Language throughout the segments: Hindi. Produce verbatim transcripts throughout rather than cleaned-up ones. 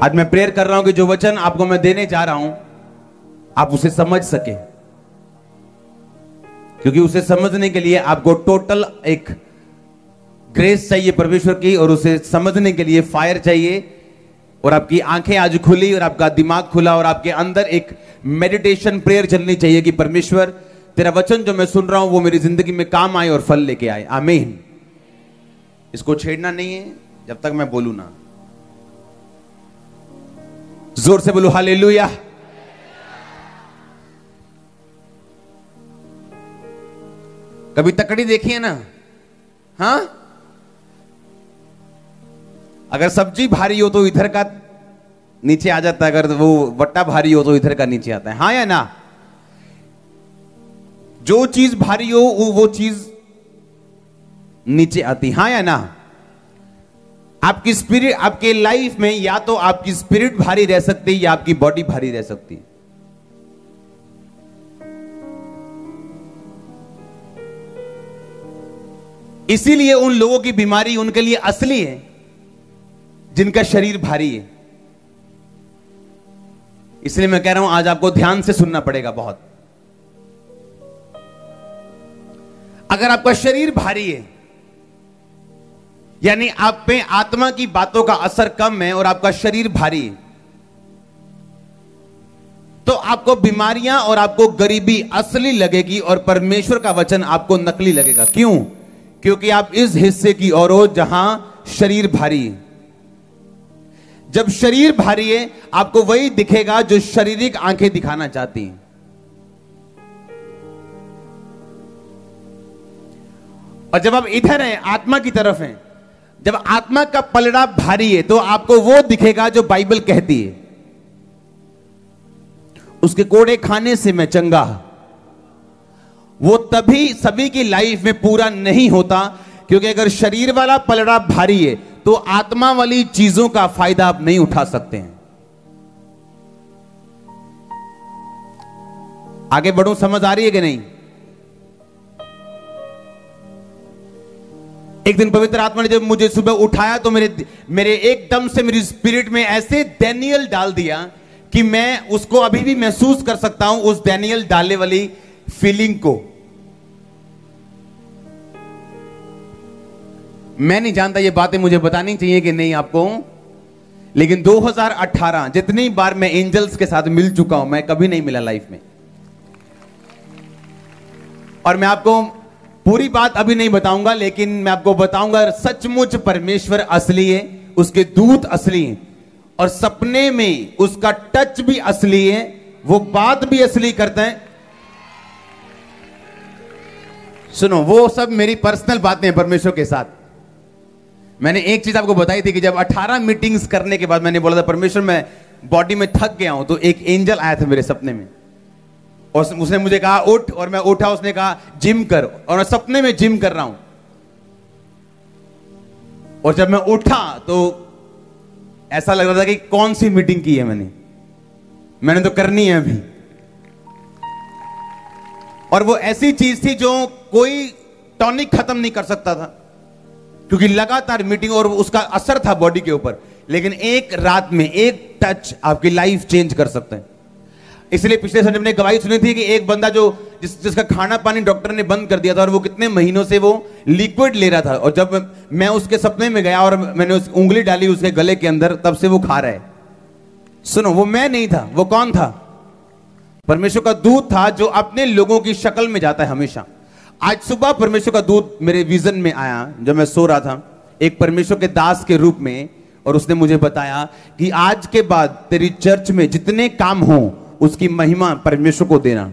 आज मैं प्रेयर कर रहा हूं कि जो वचन आपको मैं देने जा रहा हूं आप उसे समझ सके, क्योंकि उसे समझने के लिए आपको टोटल एक ग्रेस चाहिए परमेश्वर की, और उसे समझने के लिए फायर चाहिए। और आपकी आंखें आज खुली और आपका दिमाग खुला और आपके अंदर एक मेडिटेशन प्रेयर चलनी चाहिए कि परमेश्वर तेरा वचन जो मैं सुन रहा हूं वो मेरी जिंदगी में काम आए और फल लेके आए। आमीन। इसको छेड़ना नहीं है जब तक मैं बोलूं ना। जोर से बोलो हालेलुया। कभी तकड़ी देखी है ना? हाँ, अगर सब्जी भारी हो तो इधर का नीचे आ जाता है, अगर वो वट्टा भारी हो तो इधर का नीचे आता है। हाँ या ना? जो चीज भारी हो वो चीज नीचे आती। हाँ या ना? आपकी स्पिरिट, आपके लाइफ में या तो आपकी स्पिरिट भारी रह सकती है या आपकी बॉडी भारी रह सकती है। इसीलिए उन लोगों की बीमारी उनके लिए असली है जिनका शरीर भारी है। इसलिए मैं कह रहा हूं आज आपको ध्यान से सुनना पड़ेगा बहुत। अगर आपका शरीर भारी है यानी आप पे आत्मा की बातों का असर कम है और आपका शरीर भारी है, तो आपको बीमारियां और आपको गरीबी असली लगेगी और परमेश्वर का वचन आपको नकली लगेगा। क्यों? क्योंकि आप इस हिस्से की ओर हो जहां शरीर भारी है। जब शरीर भारी है आपको वही दिखेगा जो शारीरिक आंखें दिखाना चाहती हैं। और जब आप इधर हैं, आत्मा की तरफ हैं, जब आत्मा का पलड़ा भारी है तो आपको वो दिखेगा जो बाइबल कहती है, उसके कोड़े खाने से मैं चंगा। वो तभी सभी की लाइफ में पूरा नहीं होता, क्योंकि अगर शरीर वाला पलड़ा भारी है तो आत्मा वाली चीजों का फायदा आप नहीं उठा सकते हैं। आगे बढ़ूं, समझ आ रही है कि नहीं? एक दिन पवित्र आत्मा ने जब मुझे सुबह उठाया तो मेरे मेरे एकदम से मेरी स्पिरिट में ऐसे डैनियल डाल दिया कि मैं उसको अभी भी महसूस कर सकता हूं, उस डैनियल डालने वाली फीलिंग को। मैं नहीं जानता ये बातें मुझे बतानी चाहिए कि नहीं आपको, लेकिन दो हज़ार अठारह जितनी बार मैं एंजल्स के साथ मिल चुका हूं, मैं कभी नहीं मिला लाइफ में। और मैं आपको पूरी बात अभी नहीं बताऊंगा, लेकिन मैं आपको बताऊंगा सचमुच परमेश्वर असली है, उसके दूत असली हैं और सपने में उसका टच भी असली है, वो बात भी असली करते हैं। सुनो, वो सब मेरी पर्सनल बातें हैं परमेश्वर के साथ। मैंने एक चीज आपको बताई थी कि जब अठारह मीटिंग्स करने के बाद मैंने बोला था परमेश्वर मैं बॉडी में थक गया हूं, तो एक एंजल आया था मेरे सपने में और उसने मुझे कहा उठ, और मैं उठा। उसने कहा जिम कर, और मैं सपने में जिम कर रहा हूं। और जब मैं उठा तो ऐसा लग रहा था कि कौन सी मीटिंग की है मैंने मैंने तो करनी है अभी। और वो ऐसी चीज थी जो कोई टॉनिक खत्म नहीं कर सकता था, क्योंकि लगातार मीटिंग और उसका असर था बॉडी के ऊपर। लेकिन एक रात में एक टच आपकी लाइफ चेंज कर सकते हैं। इसलिए पिछले संडे में गवाही सुनी थी कि एक बंदा जो जिस, जिसका खाना पानी डॉक्टर ने बंद कर दिया था और वो कितने महीनों से वो लिक्विड ले रहा था, और जब मैं उसके सपने में गया और मैंने उस उंगली डाली उसके गले के अंदर, तब से वो खा रहा है। सुनो, वो मैं नहीं था। वो कौन था? परमेश्वर का दूत था जो अपने लोगों की शक्ल में जाता है हमेशा। आज सुबह परमेश्वर का दूत मेरे विजन में आया जब मैं सो रहा था, एक परमेश्वर के दास के रूप में, और उसने मुझे बताया कि आज के बाद तेरी चर्च में जितने काम हो उसकी महिमा परमेश्वर को देना।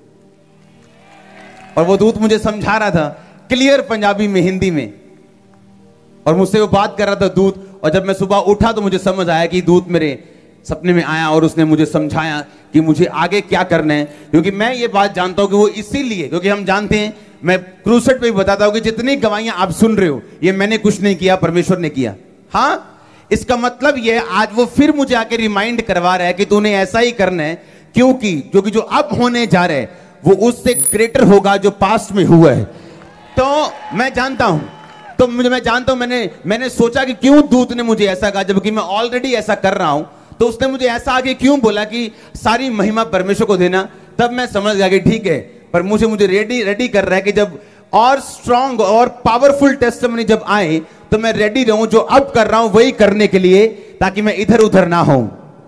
और वो दूत मुझे समझा रहा था क्लियर पंजाबी में, हिंदी में, और मुझसे वो बात कर रहा था दूत। और जब मैं सुबह उठा तो मुझे समझ आया कि दूत मेरे सपने में आया और उसने मुझे समझाया कि मुझे आगे क्या करना है। क्योंकि मैं ये बात जानता हूं कि वो इसीलिए, क्योंकि हम जानते हैं, मैं क्रूसेड पे भी बताता हूं कि जितनी गवाहियां आप सुन रहे हो ये मैंने कुछ नहीं किया, परमेश्वर ने किया। हाँ, इसका मतलब ये आज वो फिर मुझे आके रिमाइंड करवा रहा है कि तूने ऐसा ही करना है, क्योंकि क्योंकि जो अब होने जा रहा है वो उससे ग्रेटर होगा जो पास्ट में हुआ है। तो मैं जानता हूं, तो मुझे मैं जानता हूं मैंने मैंने सोचा कि क्यों दूत ने मुझे ऐसा कहा, जबकि मैं ऑलरेडी ऐसा कर रहा हूं। तो उसने मुझे ऐसा आगे क्यों बोला कि सारी महिमा परमेश्वर को देना, तब मैं समझ गया कि ठीक है, पर मुझे मुझे रेडी रेडी कर रहा है कि जब और स्ट्रॉन्ग और पावरफुल टेस्टिमनी जब आए तो मैं रेडी रहूं, जो अब कर रहा हूं वही करने के लिए, ताकि मैं इधर उधर ना हूं।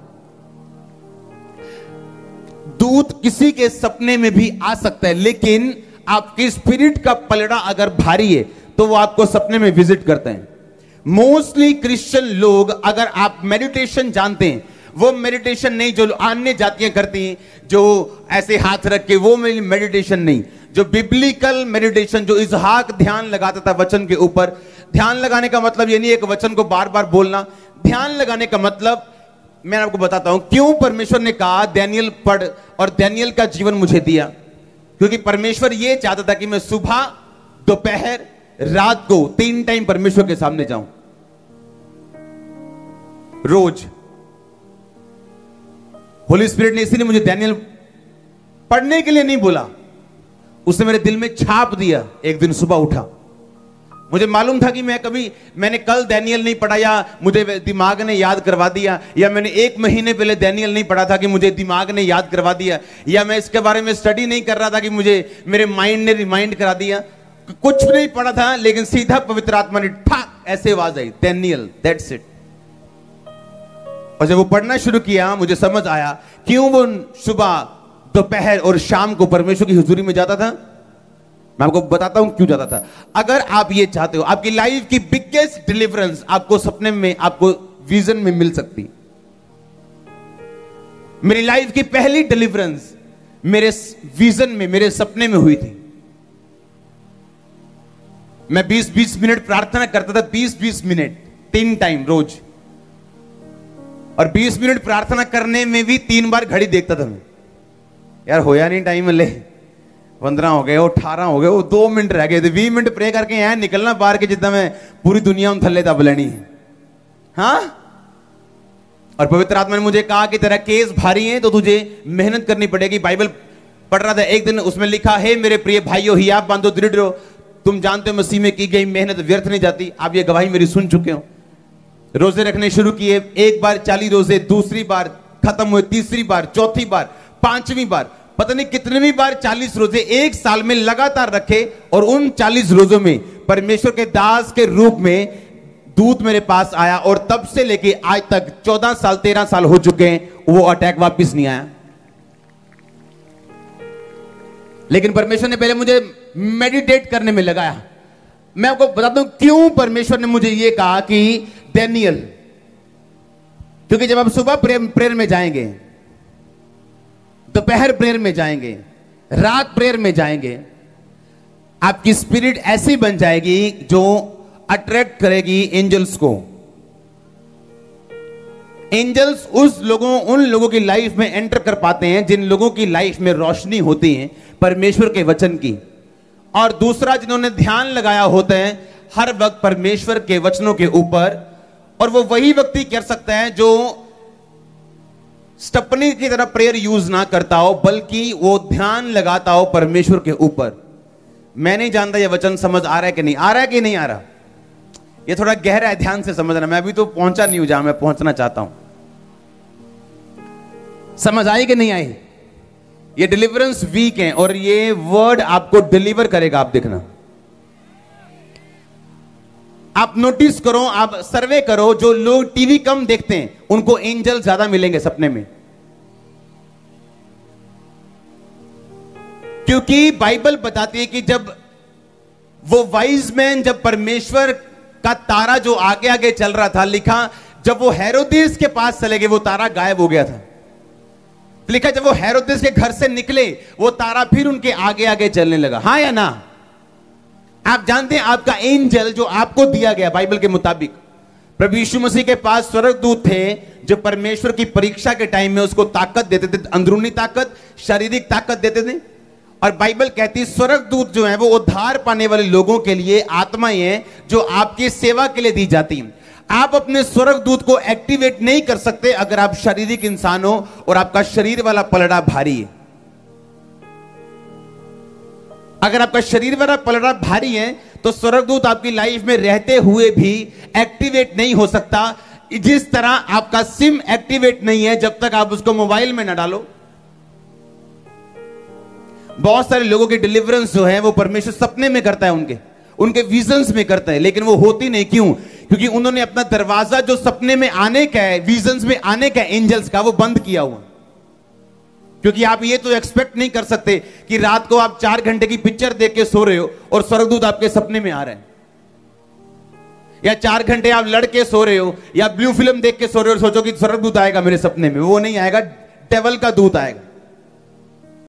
दूत किसी के सपने में भी आ सकता है, लेकिन आपकी स्पिरिट का पलड़ा अगर भारी है तो वो आपको सपने में विजिट करते हैं। मोस्टली क्रिश्चियन लोग, अगर आप मेडिटेशन जानते हैं, वो मेडिटेशन नहीं जो अन्य जातियां करती हैं, जो ऐसे हाथ रख के, वो मेरी मेडिटेशन नहीं। जो बिब्लिकल मेडिटेशन, जो इसहाक ध्यान लगाता था वचन के ऊपर। ध्यान लगाने का मतलब ये नहीं एक वचन को बार बार बोलना। ध्यान लगाने का मतलब, मैं आपको बताता हूं क्यों परमेश्वर ने कहा डैनियल पढ़, और डैनियल का जीवन मुझे दिया। क्योंकि परमेश्वर ये चाहता था कि मैं सुबह, दोपहर, रात को तीन टाइम परमेश्वर के सामने जाऊं, रोज। होली स्पिरिट ने इसीलिए मुझे डैनियल पढ़ने के लिए नहीं बोला, उसने मेरे दिल में छाप दिया। एक दिन सुबह उठा, मुझे मालूम था कि मैं कभी, मैंने कल डैनियल नहीं पढ़ा, या मुझे दिमाग ने याद करवा दिया, या मैंने एक महीने पहले डैनियल नहीं पढ़ा था कि मुझे दिमाग ने याद करवा दिया, या मैं इसके बारे में स्टडी नहीं कर रहा था कि मुझे मेरे माइंड ने रिमाइंड करा दिया। कुछ नहीं पढ़ा था, लेकिन सीधा पवित्र आत्मा ने ठाक ऐसे आवाज आई, डैनियल, दैट्स इट। और जब वो पढ़ना शुरू किया, मुझे समझ आया क्यों वो सुबह, दोपहर और शाम को परमेश्वर की हुजूरी में जाता था। मैं आपको बताता हूं क्यों जाता था। अगर आप ये चाहते हो, आपकी लाइफ की बिगेस्ट डिलीवरेंस आपको सपने में, आपको विजन में मिल सकती। मेरी लाइफ की पहली डिलीवरेंस मेरे विजन में, मेरे सपने में हुई थी। मैं बीस बीस मिनट प्रार्थना करता था, बीस बीस मिनट तीन टाइम रोज, और बीस मिनट प्रार्थना करने में भी तीन बार घड़ी देखता था मैं, यार होया नहीं टाइम, ले पंद्रह हो गए, वो अठारह हो गए, वो दो मिनट रह गए थे, बीस मिनट प्रे करके यहाँ निकलना बाहर के, जितना मैं पूरी दुनिया में थल्ले दब लेनी है। हाँ, और पवित्र आत्मा ने मुझे कहा कि तेरा केस भारी है तो तुझे मेहनत करनी पड़ेगी। बाइबल पढ़ रहा था एक दिन, उसमें लिखा है, मेरे प्रिय भाइयों, ही आप बांधो दृढ़ रहो, तुम जानते हो मसीह में की गई मेहनत व्यर्थ नहीं जाती। आप ये गवाही मेरी सुन चुके हो। रोजे रखने शुरू किए, एक बार चालीस रोजे, दूसरी बार खत्म हुए, तीसरी बार, चौथी बार, पांचवी बार, पता नहीं कितनी बार चालीस रोजे एक साल में लगातार रखे। और उन चालीस रोजों में परमेश्वर के दास के रूप में दूत मेरे पास आया, और तब से लेके आज तक चौदह साल तेरह साल हो चुके हैं, वो अटैक वापस नहीं आया। लेकिन परमेश्वर ने पहले मुझे मेडिटेट करने में लगाया। मैं आपको बताता हूं क्यों परमेश्वर ने मुझे यह कहा कि डैनियल, क्योंकि जब आप सुबह प्रेयर में जाएंगे, दोपहर प्रेयर में जाएंगे, रात प्रेयर में जाएंगे, आपकी स्पिरिट ऐसी बन जाएगी जो अट्रैक्ट करेगी एंजल्स को। एंजल्स उस लोगों, उन लोगों की लाइफ में एंटर कर पाते हैं जिन लोगों की लाइफ में रोशनी होती है परमेश्वर के वचन की। और दूसरा, जिन्होंने ध्यान लगाया होता है हर वक्त परमेश्वर के वचनों के ऊपर। और वो वही व्यक्ति कर सकता है जो स्टपनी की तरह प्रेयर यूज ना करता हो, बल्कि वो ध्यान लगाता हो परमेश्वर के ऊपर। मैं नहीं जानता ये वचन समझ आ रहा है कि नहीं आ रहा है कि नहीं आ रहा। ये थोड़ा गहरा है, ध्यान से समझना। मैं अभी तो पहुंचा नहीं हूं जहां मैं पहुंचना चाहता हूं। समझ आई कि नहीं आई। ये डिलीवरेंस वीक है और ये वर्ड आपको डिलीवर करेगा। आप देखना, आप नोटिस करो, आप सर्वे करो, जो लोग टीवी कम देखते हैं उनको एंजल ज्यादा मिलेंगे सपने में। क्योंकि बाइबल बताती है कि जब वो वाइज मैन, जब परमेश्वर का तारा जो आगे आगे चल रहा था, लिखा जब वो हेरोदेस के पास चले गए वो तारा गायब हो गया था। लिखा जब वो हेरोदेस के घर से निकले वो तारा फिर उनके आगे आगे चलने लगा। हाँ या ना। आप जानते हैं आपका एंजल जो आपको दिया गया बाइबल के मुताबिक, प्रभु यीशु मसीह के पास स्वर्गदूत थे जो परमेश्वर की परीक्षा के टाइम में उसको ताकत देते थे, अंदरूनी ताकत, शारीरिक ताकत देते थे। और बाइबल कहती है स्वर्गदूत जो है वो उद्धार पाने वाले लोगों के लिए आत्माएं हैं जो आपकी सेवा के लिए दी जाती हैं। आप अपने स्वर्गदूत को एक्टिवेट नहीं कर सकते अगर आप शारीरिक इंसान हो और आपका शरीर वाला पलड़ा भारी है। अगर आपका शरीर वाला पलड़ा भारी है तो स्वर्गदूत आपकी लाइफ में रहते हुए भी एक्टिवेट नहीं हो सकता। जिस तरह आपका सिम एक्टिवेट नहीं है जब तक आप उसको मोबाइल में ना डालो। बहुत सारे लोगों की डिलीवरेंस जो है वो परमेश्वर सपने में करता है, उनके उनके विजन्स में करता है, लेकिन वो होती नहीं। क्यों? क्योंकि उन्होंने अपना दरवाजा जो सपने में आने का है, विजन्स में आने का एंजल्स का, वो बंद किया हुआ। क्योंकि आप ये तो एक्सपेक्ट नहीं कर सकते कि रात को आप चार घंटे की पिक्चर देख के सो रहे हो और स्वर्गदूत आपके सपने में आ रहे हैं, या चार घंटे आप लड़के सो रहे हो या ब्लू फिल्म देख के सो रहे हो और सोचो कि स्वर्गदूत आएगा मेरे सपने में। वो नहीं आएगा, डेविल का दूत आएगा।